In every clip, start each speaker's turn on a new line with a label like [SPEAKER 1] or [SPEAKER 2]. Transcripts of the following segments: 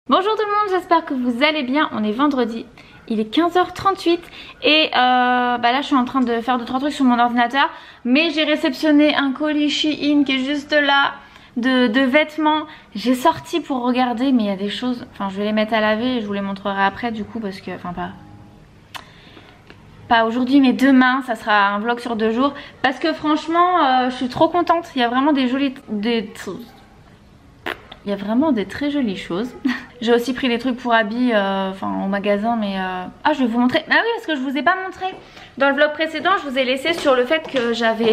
[SPEAKER 1] Bonjour tout le monde, j'espère que vous allez bien. On est vendredi, il est 15h38 et là je suis en train de faire 2-3 trucs sur mon ordinateur. Mais j'ai réceptionné un colis Shein qui est juste là de vêtements. J'ai sorti pour regarder mais il y a des choses, enfin je vais les mettre à laver et je vous les montrerai après du coup parce que, enfin pas aujourd'hui mais demain ça sera un vlog sur 2 jours. Parce que franchement je suis trop contente, il y a vraiment des jolies... Il y a vraiment des très jolies choses. J'ai aussi pris des trucs pour habits au magasin mais ah je vais vous montrer. Ah oui parce que je vous ai pas montré. Dans le vlog précédent je vous ai laissé sur le fait que j'avais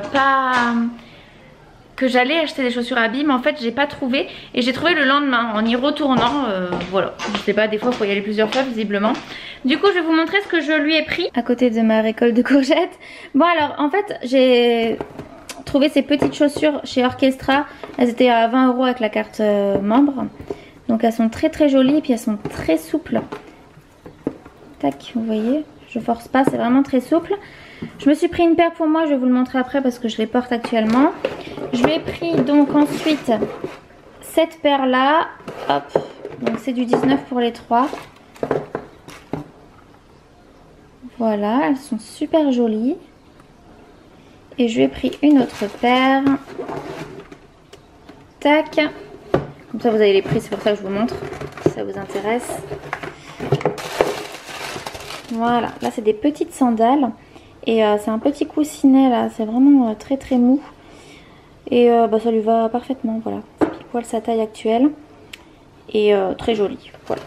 [SPEAKER 1] que j'allais acheter des chaussures habits mais en fait j'ai pas trouvé. Et j'ai trouvé le lendemain en y retournant voilà. Je sais pas, des fois il faut y aller plusieurs fois visiblement. Du coup je vais vous montrer ce que je lui ai pris à côté de ma récolte de courgettes. Bon alors en fait j'ai trouvé ces petites chaussures chez Orchestra. Elles étaient à 20 € avec la carte membre. Donc elles sont très jolies et puis elles sont très souples. Tac, vous voyez, je force pas, c'est vraiment très souple. Je me suis pris une paire pour moi, je vais vous le montrer après parce que je les porte actuellement. Je lui ai pris donc ensuite cette paire là. Hop, donc c'est du 19 pour les 3. Voilà, elles sont super jolies. Et je lui ai pris une autre paire. Tac. Comme ça vous avez les prix, c'est pour ça que je vous montre. Si ça vous intéresse. Voilà, là c'est des petites sandales. Et c'est un petit coussinet là, c'est vraiment très mou. Et ça lui va parfaitement, voilà. C'est pile poil sa taille actuelle. Et très joli, voilà.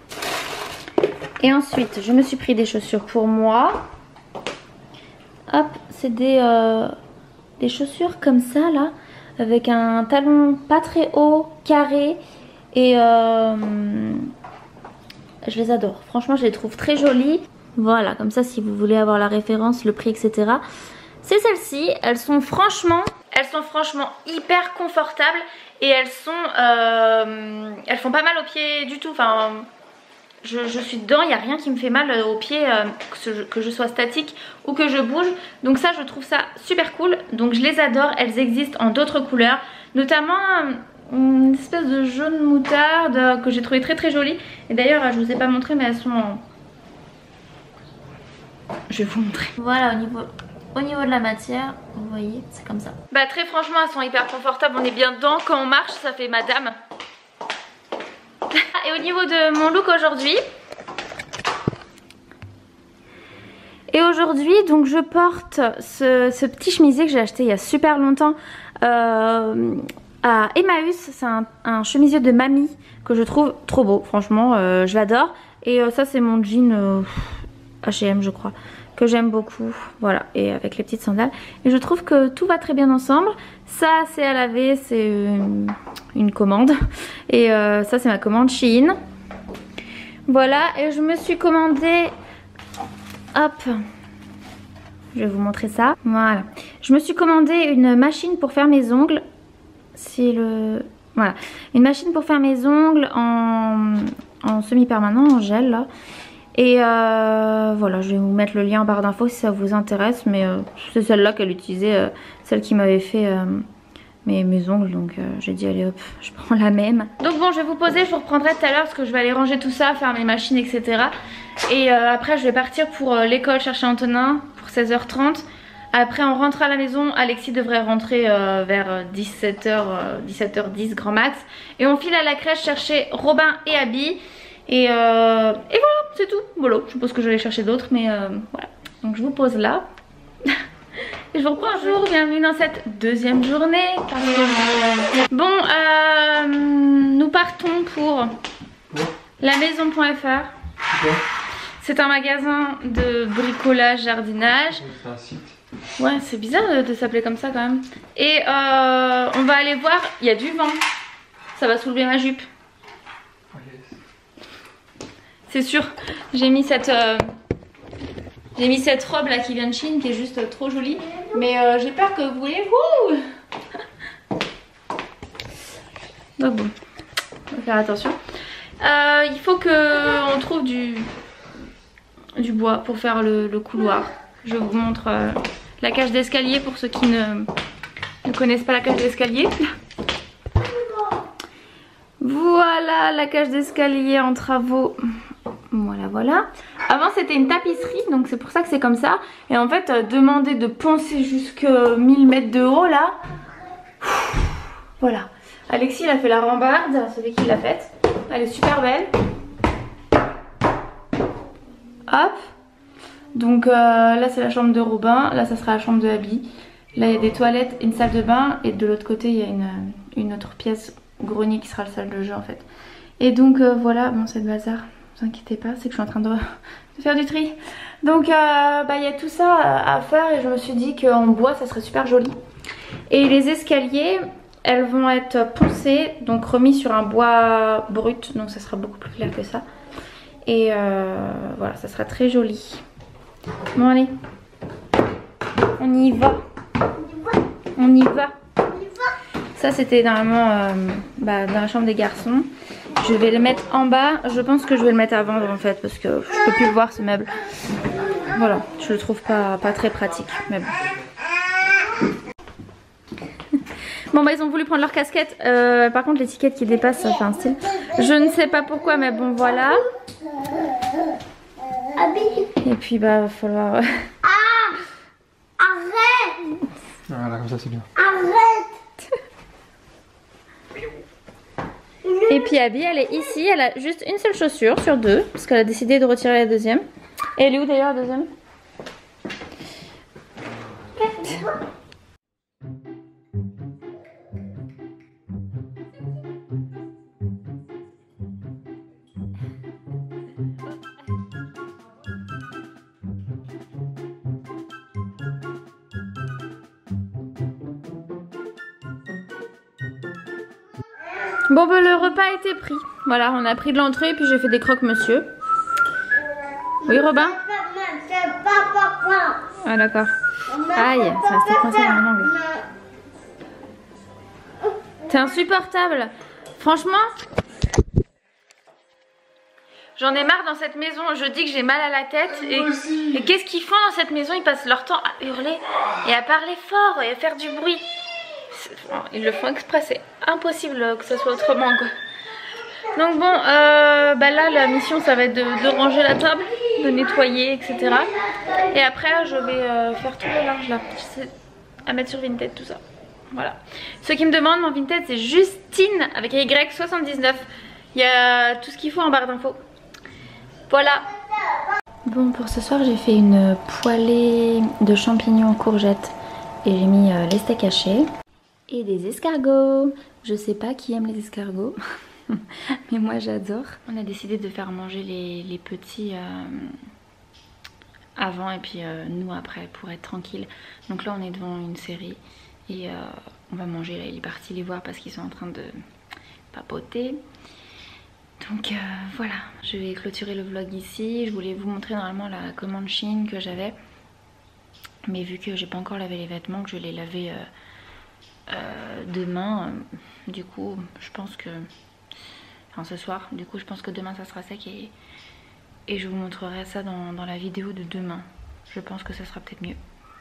[SPEAKER 1] Et ensuite, je me suis pris des chaussures pour moi. Hop, c'est des chaussures comme ça là, avec un talon pas très haut, carré. Et je les adore, franchement je les trouve très jolies. Voilà, comme ça si vous voulez avoir la référence, le prix etc. C'est celles-ci, elles sont franchement hyper confortables. Et elles font pas mal aux pieds du tout, enfin... Je suis dedans, il n'y a rien qui me fait mal aux pieds, que je sois statique ou que je bouge. Donc ça je trouve ça super cool. Donc je les adore, elles existent en d'autres couleurs. Notamment une espèce de jaune moutarde que j'ai trouvé très jolie. Et d'ailleurs je vous ai pas montré mais elles sont en... Je vais vous montrer. Voilà au niveau de la matière, vous voyez c'est comme ça. Bah très franchement elles sont hyper confortables, on est bien dedans. Quand on marche ça fait madame. Et au niveau de mon look aujourd'hui, donc je porte ce petit chemisier que j'ai acheté il y a super longtemps à Emmaüs. C'est un chemisier de mamie que je trouve trop beau, franchement je l'adore. Et ça c'est mon jean H&M je crois, que j'aime beaucoup, voilà, et avec les petites sandales. Et je trouve que tout va très bien ensemble. Ça c'est à laver, c'est une commande. Et ça c'est ma commande Shein. Voilà, et je me suis commandé, hop, je vais vous montrer ça. Voilà, je me suis commandé une machine pour faire mes ongles. Voilà, une machine pour faire mes ongles en semi-permanent, en gel là. Et voilà, je vais vous mettre le lien en barre d'infos si ça vous intéresse. Mais c'est celle-là qu'elle utilisait, celle qui m'avait fait mes ongles. Donc j'ai dit allez hop, je prends la même. Donc bon, je vais vous poser, je vous reprendrai tout à l'heure parce que je vais aller ranger tout ça, faire mes machines etc. Et après je vais partir pour l'école chercher Antonin pour 16h30. Après on rentre à la maison, Alexis devrait rentrer vers 17h10 grand max. Et on file à la crèche chercher Robin et Abby. Et voilà, c'est tout. Voilà, je suppose que je vais aller chercher d'autres, mais voilà. Donc je vous pose là. Et je vous reprends un jour. Bienvenue dans cette deuxième journée. Bon, nous partons pour la maison.fr. C'est un magasin de bricolage, jardinage.
[SPEAKER 2] C'est un site.
[SPEAKER 1] Ouais, c'est bizarre de s'appeler comme ça quand même. Et on va aller voir, il y a du vent. Ça va soulever ma jupe. C'est sûr, j'ai mis cette robe là qui vient de Chine qui est juste trop jolie. Mais j'ai peur que vous voyez. Donc bon, on va faire attention. Il faut qu'on trouve du bois pour faire le couloir. Je vous montre la cage d'escalier pour ceux qui ne connaissent pas la cage d'escalier. Vous Voilà la cage d'escalier en travaux. Voilà, voilà. Avant c'était une tapisserie, donc c'est pour ça que c'est comme ça. Et en fait, demander de poncer jusque 1000 mètres de haut là. Voilà. Alexis il a fait la rambarde, celui qui l'a faite. Elle est super belle. Hop. Donc là c'est la chambre de Robin, là ça sera la chambre de Abby. Là il y a des toilettes, une salle de bain et de l'autre côté il y a une autre pièce grenier qui sera la salle de jeu en fait. Et donc voilà, bon c'est le bazar, ne vous inquiétez pas, c'est que je suis en train de faire du tri. Donc il y a tout ça à faire et je me suis dit qu'en bois ça serait super joli. Et les escaliers, elles vont être poncées, donc remis sur un bois brut, donc ça sera beaucoup plus clair que ça. Et voilà, ça sera très joli. Bon allez, on y va. On y va. Ça c'était normalement dans la chambre des garçons. Je vais le mettre en bas. Je pense que je vais le mettre à vendre en fait parce que je peux plus le voir ce meuble. Voilà, je le trouve pas très pratique. Mais bon. Bon bah ils ont voulu prendre leur casquette. Par contre l'étiquette qui dépasse ça fait un style. Je ne sais pas pourquoi mais bon voilà. Et puis bah va falloir...
[SPEAKER 2] Arrête!
[SPEAKER 3] Voilà, comme ça c'est bien.
[SPEAKER 2] Arrête!
[SPEAKER 1] Et puis Abby elle est ici, elle a juste une seule chaussure sur deux parce qu'elle a décidé de retirer la deuxième. Et elle est où d'ailleurs la deuxième? Bon bah le repas a été pris. Voilà, on a pris de l'entrée et puis j'ai fait des croque-monsieur. Oui Robin?
[SPEAKER 2] C'est pas papa.
[SPEAKER 1] Ah d'accord. Aïe, ça restait coincé dans mon angle. T'es insupportable. Franchement, j'en ai marre dans cette maison. Je dis que j'ai mal à la tête. Et qu'est-ce qu'ils font dans cette maison? Ils passent leur temps à hurler et à parler fort et à faire du bruit. Ils le font exprès, c'est impossible que ça soit autrement quoi. Donc bon, là la mission ça va être de ranger la table, de nettoyer etc. Et après je vais faire tout le linge là, à mettre sur Vinted tout ça. Voilà. Ceux qui me demandent, mon Vinted c'est Justine avec un Y79. Il y a tout ce qu'il faut en barre d'infos. Voilà. Bon pour ce soir j'ai fait une poêlée de champignons courgettes et j'ai mis les steaks hachés. Et des escargots. Je sais pas qui aime les escargots, mais moi j'adore. On a décidé de faire manger les petits avant et puis nous après pour être tranquille. Donc là on est devant une série et on va manger. Là il est parti les voir parce qu'ils sont en train de papoter. Donc voilà, je vais clôturer le vlog ici. Je voulais vous montrer normalement la commande Shein que j'avais. Mais vu que j'ai pas encore lavé les vêtements, que je les laver demain, du coup je pense que enfin ce soir, du coup je pense que demain ça sera sec et je vous montrerai ça dans la vidéo de demain. Je pense que ça sera peut-être mieux.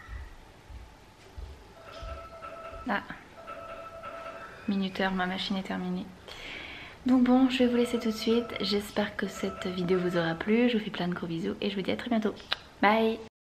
[SPEAKER 1] Ah, minuteur, ma machine est terminée. Donc bon, je vais vous laisser tout de suite. J'espère que cette vidéo vous aura plu. Je vous fais plein de gros bisous et je vous dis à très bientôt. Bye.